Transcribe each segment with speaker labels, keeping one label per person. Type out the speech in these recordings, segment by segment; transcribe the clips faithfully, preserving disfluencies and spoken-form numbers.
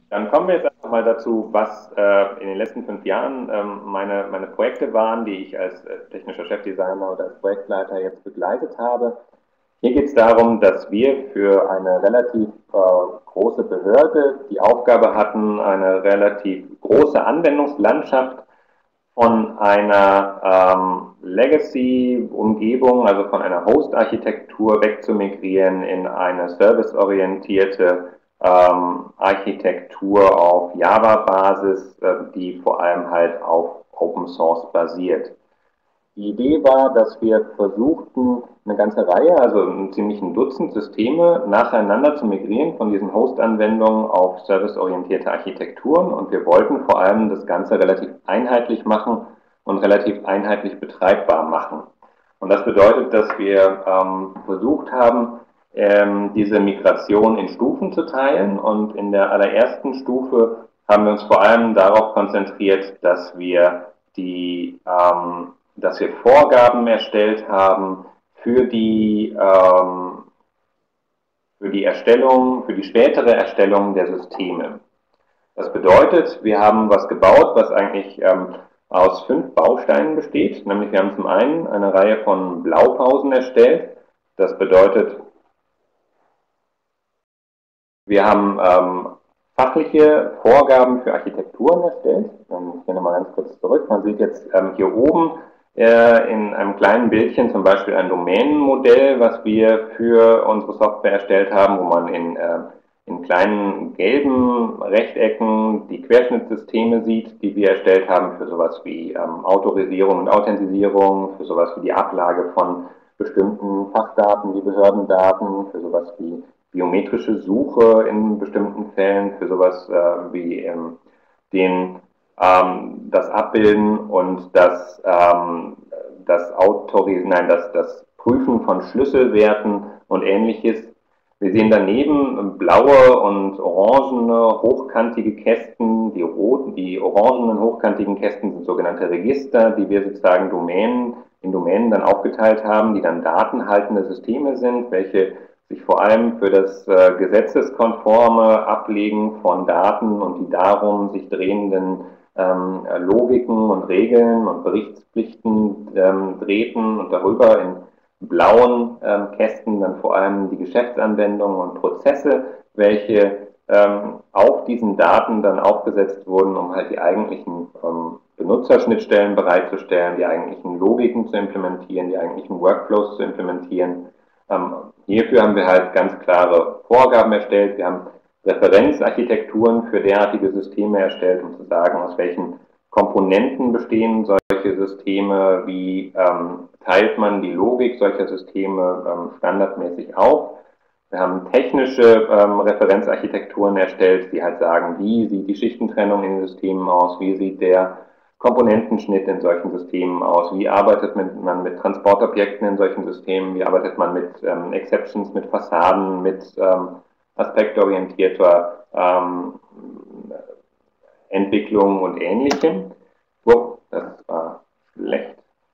Speaker 1: Dann kommen wir jetzt einfach mal dazu, was äh, in den letzten fünf Jahren ähm, meine, meine Projekte waren, die ich als äh, technischer Chefdesigner oder als Projektleiter jetzt begleitet habe. Hier geht es darum, dass wir für eine relativ äh, große Behörde die Aufgabe hatten, eine relativ große Anwendungslandschaft von einer ähm, Legacy-Umgebung, also von einer Host-Architektur wegzumigrieren in eine serviceorientierte ähm, Architektur auf Java-Basis, äh, die vor allem halt auf Open Source basiert. Die Idee war, dass wir versuchten, eine ganze Reihe, also ein ziemlich ein Dutzend Systeme nacheinander zu migrieren von diesen Host-Anwendungen auf serviceorientierte Architekturen, und wir wollten vor allem das Ganze relativ einheitlich machen und relativ einheitlich betreibbar machen. Und das bedeutet, dass wir ähm, versucht haben, ähm, diese Migration in Stufen zu teilen, und in der allerersten Stufe haben wir uns vor allem darauf konzentriert, dass wir die ähm, dass wir Vorgaben erstellt haben für die, ähm, für die Erstellung, für die spätere Erstellung der Systeme. Das bedeutet, wir haben was gebaut, was eigentlich ähm, aus fünf Bausteinen besteht. Nämlich wir haben zum einen eine Reihe von Blaupausen erstellt. Das bedeutet, wir haben ähm, fachliche Vorgaben für Architekturen erstellt. Ich gehe nochmal ganz kurz zurück. Man sieht jetzt ähm, hier oben äh, in einem kleinen Bildchen zum Beispiel ein Domänenmodell, was wir für unsere Software erstellt haben, wo man in, äh, in kleinen gelben Rechtecken die Querschnittssysteme sieht, die wir erstellt haben für sowas wie ähm, Autorisierung und Authentisierung, für sowas wie die Ablage von bestimmten Fachdaten wie Behördendaten, für sowas wie biometrische Suche in bestimmten Fällen, für sowas äh, wie ähm, den, ähm, das Abbilden und das, ähm, das Autorisieren, nein, das, das Prüfen von Schlüsselwerten und ähnliches. Wir sehen daneben blaue und orangene hochkantige Kästen. Die roten, die orangenen hochkantigen Kästen sind sogenannte Register, die wir sozusagen Domänen, in Domänen dann aufgeteilt haben, die dann datenhaltende Systeme sind, welche sich vor allem für das äh, gesetzeskonforme Ablegen von Daten und die darum sich drehenden ähm, Logiken und Regeln und Berichtspflichten ähm, drehten, und darüber in blauen ähm, Kästen dann vor allem die Geschäftsanwendungen und Prozesse, welche ähm, auf diesen Daten dann aufgesetzt wurden, um halt die eigentlichen ähm, Benutzerschnittstellen bereitzustellen, die eigentlichen Logiken zu implementieren, die eigentlichen Workflows zu implementieren. Ähm, hierfür haben wir halt ganz klare Vorgaben erstellt. Wir haben Referenzarchitekturen für derartige Systeme erstellt, um zu sagen, aus welchen Komponenten bestehen solche Systeme, wie ähm, teilt man die Logik solcher Systeme ähm, standardmäßig auf. Wir haben technische ähm, Referenzarchitekturen erstellt, die halt sagen, wie sieht die Schichtentrennung in den Systemen aus, wie sieht der Komponentenschnitt in solchen Systemen aus, wie arbeitet man mit Transportobjekten in solchen Systemen, wie arbeitet man mit ähm, Exceptions, mit Fassaden, mit ähm, aspektorientierter ähm, Entwicklung und Ähnlichem. Oh, das war schlecht.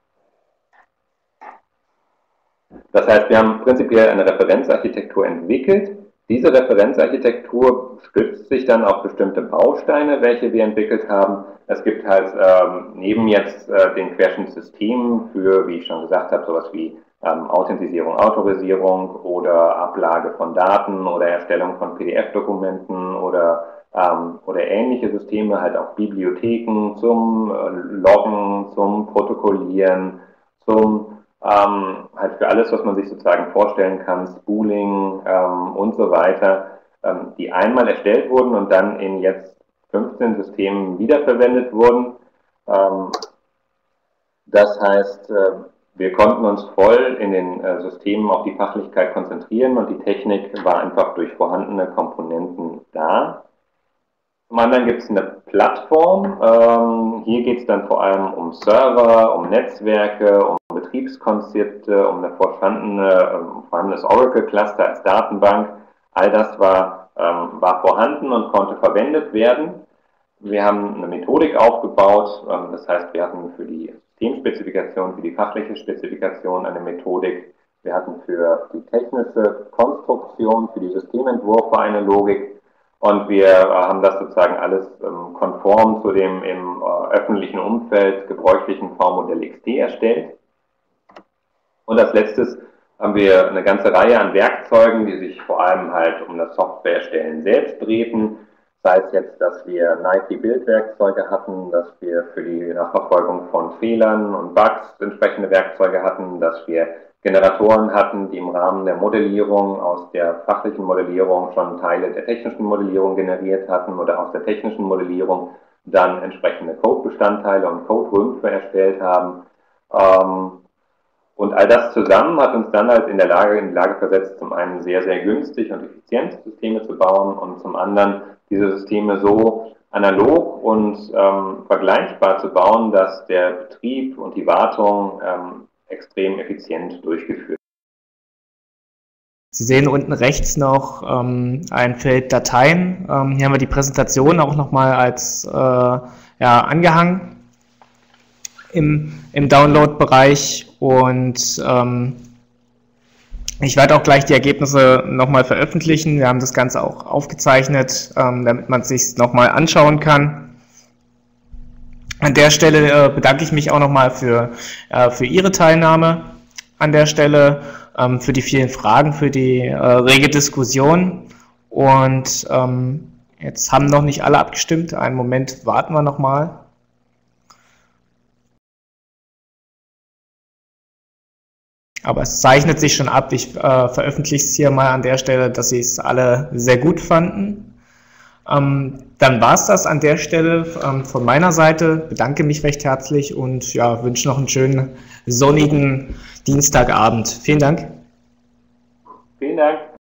Speaker 1: Das heißt, wir haben prinzipiell eine Referenzarchitektur entwickelt. Diese Referenzarchitektur stützt sich dann auf bestimmte Bausteine, welche wir entwickelt haben. Es gibt halt ähm, neben jetzt äh, den Querschnittssystemen für, wie ich schon gesagt habe, sowas wie ähm, Authentisierung, Autorisierung oder Ablage von Daten oder Erstellung von P D F-Dokumenten oder, ähm, oder ähnliche Systeme, halt auch Bibliotheken zum äh, Loggen, zum Protokollieren, zum ähm, halt für alles, was man sich sozusagen vorstellen kann, Spooling ähm, und so weiter, ähm, die einmal erstellt wurden und dann in jetzt fünfzehn Systemen wiederverwendet wurden. Ähm, das heißt, äh, wir konnten uns voll in den äh, Systemen auf die Fachlichkeit konzentrieren, und die Technik war einfach durch vorhandene Komponenten da. Zum anderen gibt es eine Plattform. Ähm, hier geht es dann vor allem um Server, um Netzwerke, um Betriebskonzepte, um eine vorhandene, ähm, vorhandenes Oracle-Cluster als Datenbank. All das war, ähm, war vorhanden und konnte verwendet werden. Wir haben eine Methodik aufgebaut. Ähm, das heißt, wir hatten für die Systemspezifikation, für die fachliche Spezifikation eine Methodik. Wir hatten für die technische Konstruktion, für die Systementwürfe eine Logik. Und wir äh, haben das sozusagen alles ähm, konform zu dem im äh, öffentlichen Umfeld gebräuchlichen V-Modell X T erstellt. Und als letztes haben wir eine ganze Reihe an Werkzeugen, die sich vor allem halt um das Softwareerstellen selbst drehten. Sei es jetzt, dass wir Nike-Build-Werkzeuge hatten, dass wir für die Nachverfolgung von Fehlern und Bugs entsprechende Werkzeuge hatten, dass wir Generatoren hatten, die im Rahmen der Modellierung aus der fachlichen Modellierung schon Teile der technischen Modellierung generiert hatten oder aus der technischen Modellierung dann entsprechende Codebestandteile und Code-Rümpfe erstellt haben. Ähm, und all das zusammen hat uns dann halt in der Lage, in die Lage versetzt, zum einen sehr, sehr günstig und effizient Systeme zu bauen und zum anderen diese Systeme so analog und ähm, vergleichbar zu bauen, dass der Betrieb und die Wartung ähm, extrem effizient durchgeführt.
Speaker 2: Sie sehen unten rechts noch ähm, ein Feld Dateien. Ähm, hier haben wir die Präsentation auch nochmal als äh, ja, angehangen im, im Download-Bereich und ähm, ich werde auch gleich die Ergebnisse nochmal veröffentlichen. Wir haben das Ganze auch aufgezeichnet, ähm, damit man es sich nochmal anschauen kann. An der Stelle äh, bedanke ich mich auch nochmal für, äh, für Ihre Teilnahme an der Stelle, ähm, für die vielen Fragen, für die äh, rege Diskussion. Und ähm, jetzt haben noch nicht alle abgestimmt. Einen Moment warten wir nochmal. Aber es zeichnet sich schon ab. Ich äh, veröffentliche es hier mal an der Stelle, dass Sie es alle sehr gut fanden. Ähm, dann war es das an der Stelle ähm, von meiner Seite. Bedanke mich recht herzlich und ja, wünsche noch einen schönen sonnigen Dienstagabend. Vielen Dank.
Speaker 1: Vielen Dank.